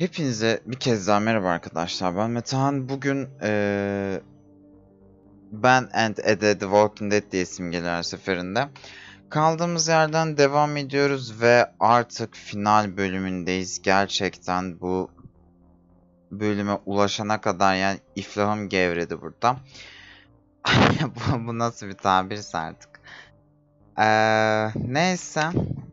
Hepinize bir kez daha merhaba arkadaşlar. Ben Metehan. Bugün Ben and Ede The Walking Dead diye isim geliyor her seferinde. Kaldığımız yerden devam ediyoruz ve artık final bölümündeyiz. Gerçekten bu bölüme ulaşana kadar yani iflahım gevredi burada. Bu nasıl bir tabirse artık. Neyse.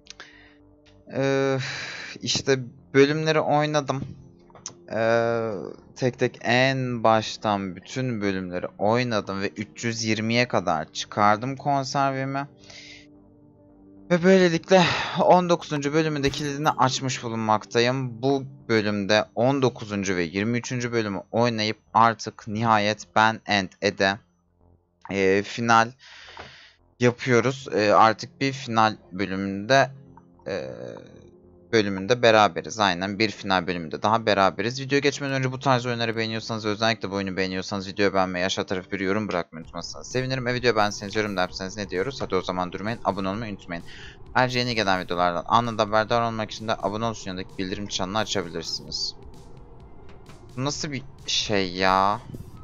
Eee, işte bölümleri oynadım. Eee, tek tek en baştan bütün bölümleri oynadım ve 320'ye kadar çıkardım konservemi. Ve böylelikle 19. bölümün de kilidini açmış bulunmaktayım. Bu bölümde 19. ve 23. bölümü oynayıp artık nihayet Ben and Ede final yapıyoruz. Artık bir final eee, bölümünde beraberiz. Aynen bir final bölümünde daha beraberiz. Video geçmeden önce bu tarz oyunları beğeniyorsanız ve özellikle bu oyunu beğeniyorsanız videoyu beğenmeyi, aşağı tarafa bir yorum bırakmayı unutmazsanız sevinirim. Video beğenseniz, yorum da yapsanız ne diyoruz? Hadi o zaman durmayın. Abone olmayı unutmayın. Ayrıca yeni gelen videolardan anında haberdar olmak için de abone olsun yanındaki bildirim çanını açabilirsiniz. Bu nasıl bir şey ya?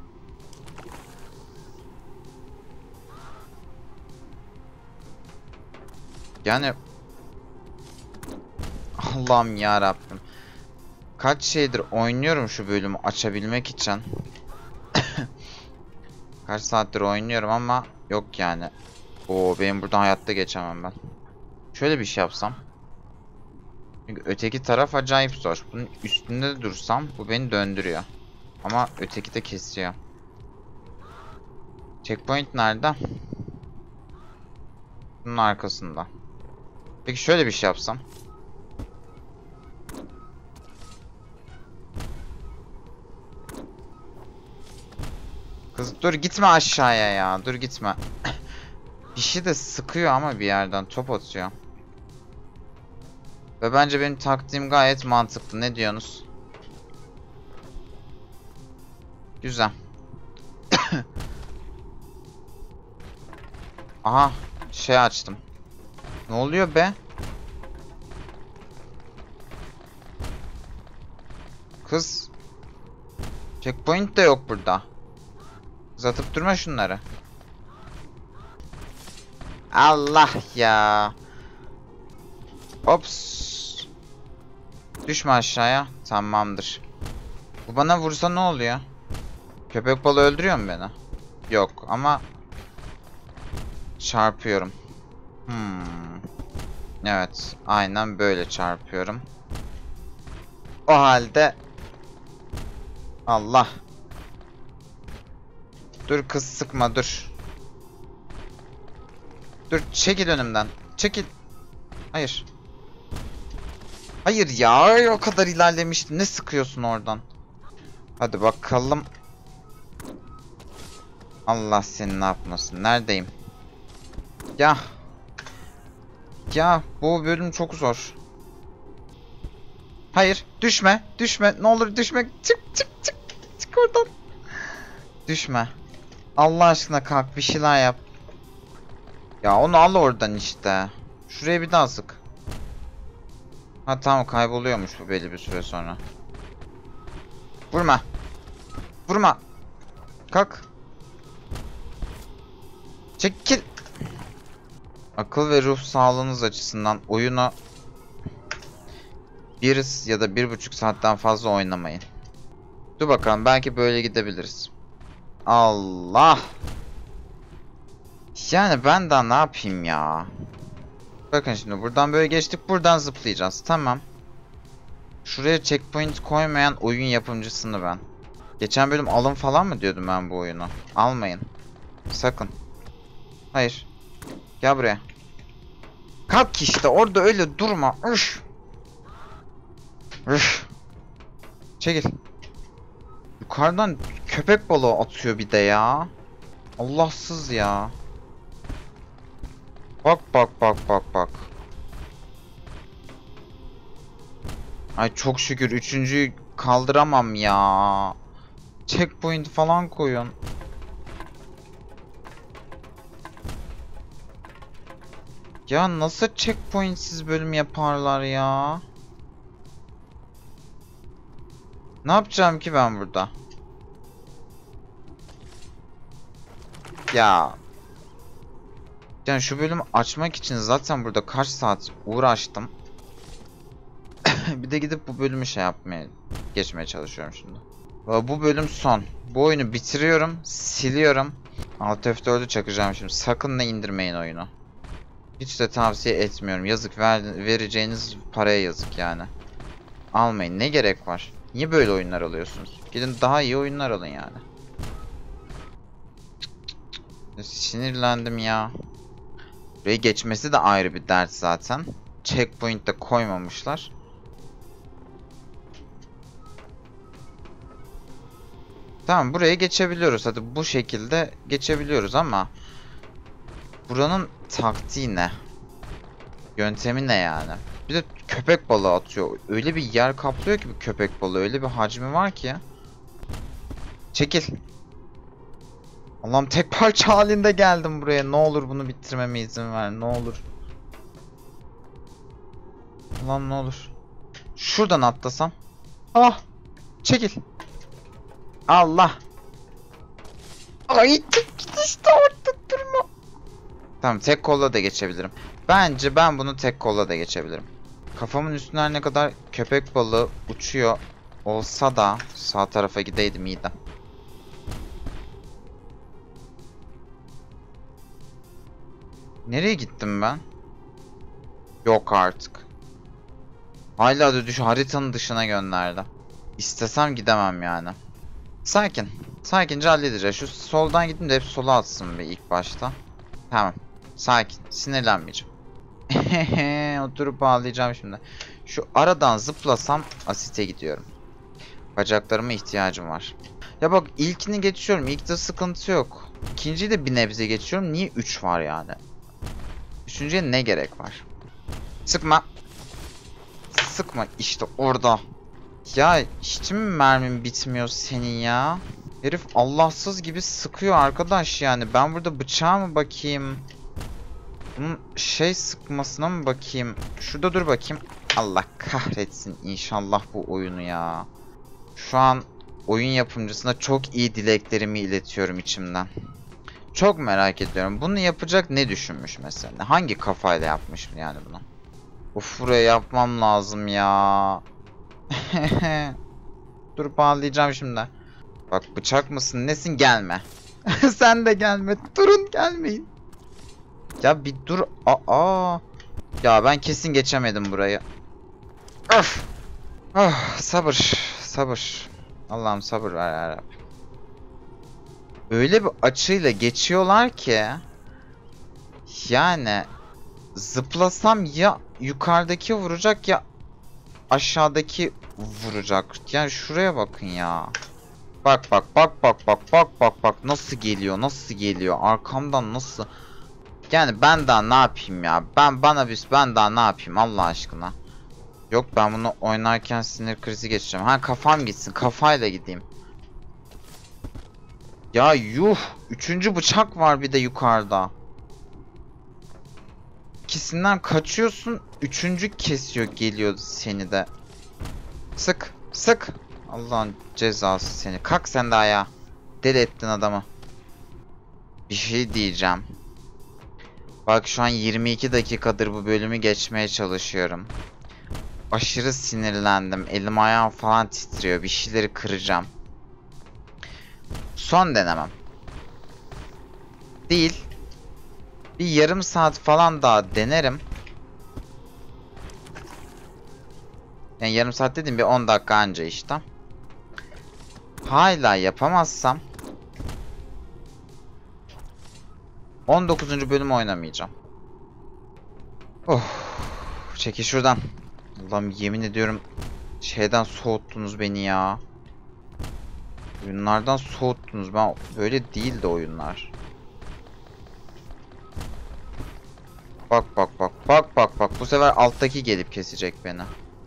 Yani Allah'ım ya Rabbim. Kaç şeydir oynuyorum şu bölümü açabilmek için. Kaç saattir oynuyorum ama yok yani. Oo, benim buradan hayatta geçemem ben. Şöyle bir şey yapsam. Çünkü öteki taraf acayip zor. Bunun üstünde de dursam bu beni döndürüyor. Ama öteki de kesiyor. Checkpoint nerede? Bunun arkasında. Peki şöyle bir şey yapsam. Kız dur gitme aşağıya ya. Dur gitme. Bir şey de sıkıyor ama bir yerden top atıyor. Ve bence benim taktiğim gayet mantıklı. Ne diyorsunuz? Güzel. Aha, şey açtım. Ne oluyor be? Kız. Checkpoint de yok burada. Kız atıp durma şunları. Allah ya. Ops. Düşme aşağıya. Tamamdır. Bu bana vursa ne oluyor? Köpek balığı öldürüyor mu beni? Yok ama çarpıyorum. Evet, aynen böyle çarpıyorum. O halde Allah. Dur kız sıkma dur. Dur çekil önümden. Çekil. Hayır. Hayır ya, o kadar ilerlemiştim. Ne sıkıyorsun oradan? Hadi bakalım. Allah seni ne yapmasın. Neredeyim? Ya. Ya bu bölüm çok zor. Hayır, düşme. Düşme. Ne olur düşme. Çık çık çık. Çık oradan. Düşme. Allah aşkına kalk bir şeyler yap. Ya onu al oradan işte. Şuraya bir daha sık. Ha tamam, kayboluyormuş bu belli bir süre sonra. Vurma. Vurma. Kalk. Çekil. Akıl ve ruh sağlığınız açısından oyunu 1 ya da 1,5 saatten fazla oynamayın. Dur bakalım, belki böyle gidebiliriz. Allah. Yani ben daha ne yapayım ya? Bakın şimdi buradan böyle geçtik, buradan zıplayacağız. Tamam. Şuraya checkpoint koymayan oyun yapımcısını ben. Geçen bölüm alın falan mı diyordum ben bu oyunu? Almayın. Sakın. Hayır. Gel buraya. Kalk işte orada öyle durma. Üf. Üf. Çekil. Yukarıdan köpek balığı atıyor bir de ya. Allahsız ya. Bak bak bak bak bak. Ay çok şükür üçüncüyü kaldıramam ya. Checkpoint falan koyun. Ya nasıl checkpointsiz bölüm yaparlar ya? Ne yapacağım ki ben burada? Ya. Yani şu bölümü açmak için zaten burada kaç saat uğraştım. Bir de gidip bu bölümü geçmeye çalışıyorum şimdi. Bu bölüm son. Bu oyunu bitiriyorum, siliyorum. Alt F4'ü çakacağım şimdi. Sakın da indirmeyin oyunu. Hiç de tavsiye etmiyorum. Yazık, vereceğiniz paraya yazık yani. Almayın. Ne gerek var? Niye böyle oyunlar alıyorsunuz? Gidin daha iyi oyunlar alın yani. Sinirlendim ya. Buraya geçmesi de ayrı bir dert zaten. Checkpoint de koymamışlar. Tamam, buraya geçebiliyoruz. Hadi bu şekilde geçebiliyoruz ama buranın taktiği ne? Yöntemi ne yani? Bir de köpek balığı atıyor. Öyle bir yer kaplıyor ki bu köpek balığı. Öyle bir hacmi var ki. Çekil. Allah'ım, tek parça halinde geldim buraya. Ne olur bunu bitirmeme izin ver. Ne olur. Allah'ım, ne olur. Şuradan atlasam. Ah! Çekil. Allah. Ay, git işte artık, durma. Tamam, tek kolla da geçebilirim. Bence ben bunu tek kolla da geçebilirim. Kafamın üstüne her ne kadar köpek balığı uçuyor olsa da sağ tarafa gideydim iyiydi. Nereye gittim ben? Yok artık. Hala da haritanın dışına gönderdi. İstesem gidemem yani. Sakin. Sakince halledeceğiz. Şu soldan gidin de hep sola atsın bir ilk başta. Tamam. Sakin. Sinirlenmeyeceğim. Oturup ağlayacağım şimdi. Şu aradan zıplasam asite gidiyorum. Bacaklarıma ihtiyacım var. Ya bak, ilkini geçiyorum. İlkte sıkıntı yok. İkinciyi de bir nebze geçiyorum. Niye 3 var yani? Üçüncüye ne gerek var? Sıkma. Sıkma işte orada. Ya hiç mi mermin bitmiyor senin ya? Herif Allahsız gibi sıkıyor arkadaş yani. Ben burada bıçağa mı bakayım? Bunun sıkmasına mı bakayım? Şurada dur bakayım. Allah kahretsin inşallah bu oyunu ya. Şu an oyun yapımcısına çok iyi dileklerimi iletiyorum içimden. Çok merak ediyorum. Bunu yapacak ne düşünmüş mesela? Hangi kafayla yapmış yani bunu? Of, buraya yapmam lazım ya. Dur, bağlayacağım şimdi. Bak, bıçak mısın nesin, gelme. Sen de gelme. Durun, gelmeyin. Ya bir dur. Aa. Ya ben kesin geçemedim burayı. Öf. Oh, sabır. Sabır. Allah'ım sabır ver ya Rabbim. Öyle bir açıyla geçiyorlar ki. Yani zıplasam ya yukarıdaki vuracak ya aşağıdaki vuracak. Yani şuraya bakın ya. Bak bak bak bak bak bak bak bak nasıl geliyor, nasıl geliyor arkamdan, nasıl. Yani ben daha ne yapayım ya? Ben daha ne yapayım Allah aşkına? Yok, ben bunu oynarken sinir krizi geçeceğim. Ha, kafam gitsin, kafayla gideyim. Ya yuh, üçüncü bıçak var bir de yukarıda. İkisinden kaçıyorsun, üçüncü kesiyor, geliyor seni de. Sık sık. Allah'ın cezası seni. Kalk sen de ayağa. Deli ettin adamı. Bir şey diyeceğim. Bak, şu an 22 dakikadır bu bölümü geçmeye çalışıyorum. Aşırı sinirlendim. Elim ayağım falan titriyor. Bir şeyleri kıracağım. Son denemem. Değil. Bir yarım saat falan daha denerim. Yani yarım saat dedim, bir 10 dakika anca işte. Hala yapamazsam 19. bölüm oynamayacağım. Oh, çekil şuradan. Allah'ım, yemin ediyorum şeyden soğuttunuz beni ya. Oyunlardan soğuttunuz. Ben böyle değildi oyunlar. Bak bak bak bak bak bak, bu sefer alttaki gelip kesecek beni.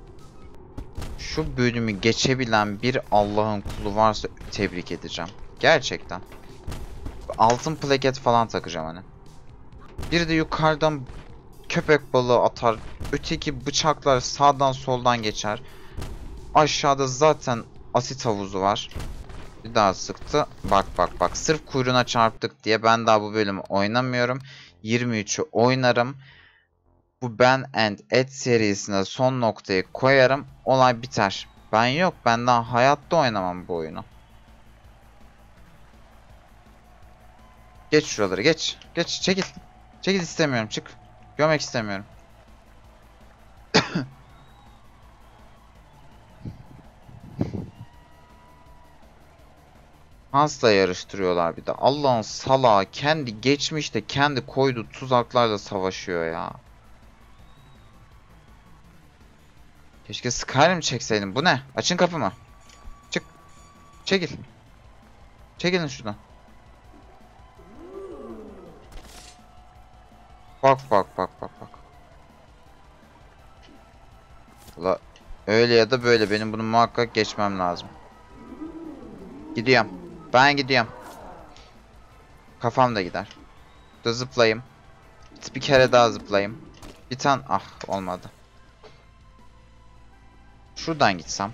Şu bölümü geçebilen bir Allah'ın kulu varsa tebrik edeceğim. Gerçekten. Altın plaket falan takacağım hani. Bir de yukarıdan köpek balığı atar. Öteki bıçaklar sağdan soldan geçer. Aşağıda zaten Asit havuzu var. Bir daha sıktı. Bak bak bak. Sırf kuyruğuna çarptık diye ben daha bu bölümü oynamıyorum. 23'ü oynarım. Bu Ben and Ed serisine son noktayı koyarım. Olay biter. Ben yok. Ben daha hayatta oynamam bu oyunu. Geç şuraları geç. Geç çekil. Çekil istemiyorum çık. Görmek istemiyorum. Hans'la yarıştırıyorlar bir de. Allah'ın salağı kendi geçmişte kendi koyduğu tuzaklarla savaşıyor ya. Keşke Skyrim çekseydim. Bu ne? Açın kapımı. Çık. Çekil. Çekilin şuradan. Bak bak bak bak bak. La öyle ya da böyle benim bunu muhakkak geçmem lazım. Gidiyorum. Ben gidiyorum. Kafam da gider. Da zıplayayım. Bir kere daha zıplayayım. Bir tane ah olmadı. Şuradan gitsem.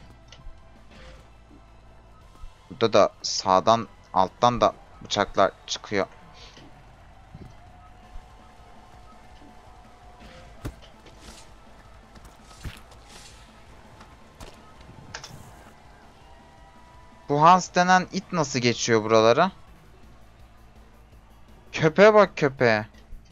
Burada da sağdan alttan da bıçaklar çıkıyor. Bu Hans denen it nasıl geçiyor buralara? Köpeğe bak köpeğe.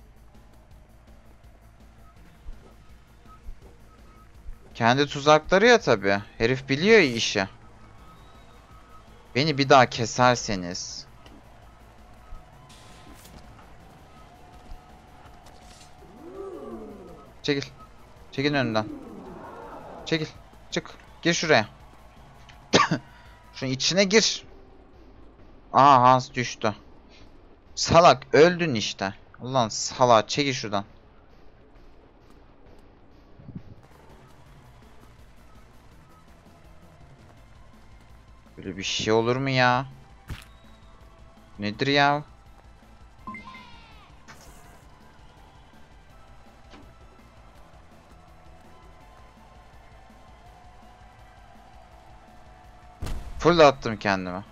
Kendi tuzakları ya tabi. Herif biliyor işi. Beni bir daha keserseniz. Çekil. Çekil önünden. Çekil. Çık. Gir şuraya. Şunun içine gir. Aa Hans düştü. Salak öldün işte. Ulan salak çekil şuradan. Böyle bir şey olur mu ya? Nedir ya? Full attım kendime.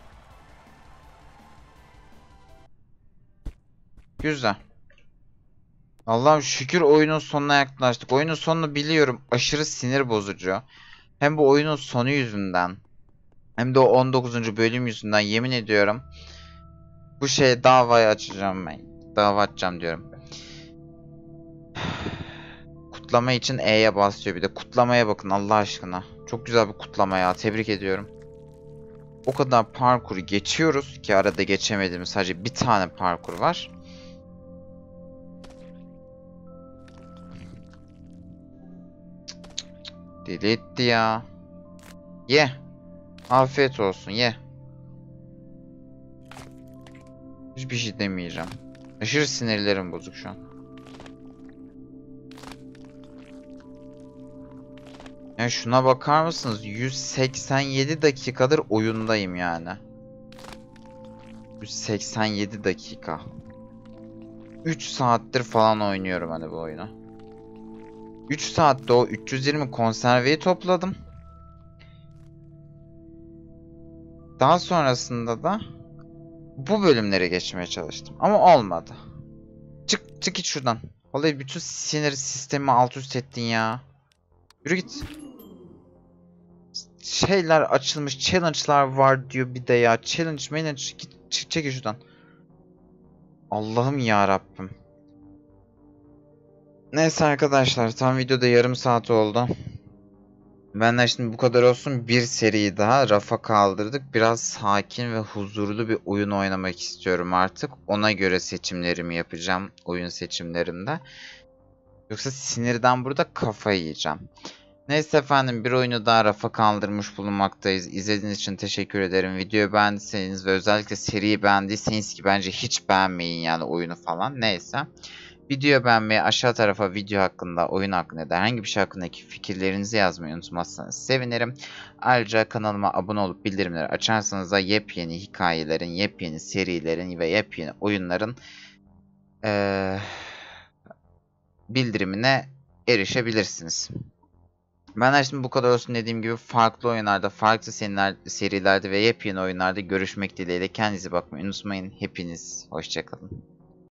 Güzel. Allah'ım şükür oyunun sonuna yaklaştık. Oyunun sonunu biliyorum. Aşırı sinir bozucu. Hem bu oyunun sonu yüzünden. Hem de o 19. bölüm yüzünden yemin ediyorum. Bu şeye davayı açacağım ben. Dava açacağım diyorum. Kutlama için E'ye basıyor bir de. Kutlamaya bakın Allah aşkına. Çok güzel bir kutlama ya. Tebrik ediyorum. O kadar parkuru geçiyoruz ki arada geçemediğimiz sadece bir tane parkur var. Deli etti ya. Ye. Afiyet olsun ye. Hiçbir şey demeyeceğim. Aşırı sinirlerim bozuk şu an. Ya şuna bakar mısınız? 187 dakikadır oyundayım yani. 187 dakika. 3 saattir falan oynuyorum hani bu oyunu. 3 saatte o 320 konserveyi topladım. Daha sonrasında da bu bölümlere geçmeye çalıştım. Ama olmadı. Çık çık git şuradan. Vallahi bütün sinir sistemi alt üst ettin ya. Yürü git. Şeyler açılmış. Challenge'lar var diyor bir de ya. Challenge git çek şuradan. Allah'ım ya Rabbim. Neyse arkadaşlar tam videoda yarım saat oldu. Benden şimdi bu kadar olsun. Bir seriyi daha rafa kaldırdık. Biraz sakin ve huzurlu bir oyun oynamak istiyorum artık. Ona göre seçimlerimi yapacağım oyun seçimlerinde. Yoksa sinirden burada kafayı yiyeceğim. Neyse efendim bir oyunu daha rafa kaldırmış bulunmaktayız. İzlediğiniz için teşekkür ederim. Videoyu beğendiyseniz ve özellikle seriyi beğendiyseniz ki bence hiç beğenmeyin yani oyunu falan. Neyse. Videoyu beğenmeyi, aşağı tarafa video hakkında, oyun hakkında ya da herhangi bir şey hakkındaki fikirlerinizi yazmayı unutmazsanız sevinirim. Ayrıca kanalıma abone olup bildirimleri açarsanız da yepyeni hikayelerin, yepyeni serilerin ve yepyeni oyunların bildirimine erişebilirsiniz. Benden şimdi bu kadar olsun, dediğim gibi farklı oyunlarda, farklı serilerde ve yepyeni oyunlarda görüşmek dileğiyle. Kendinize bakmayı unutmayın. Hepiniz hoşça kalın.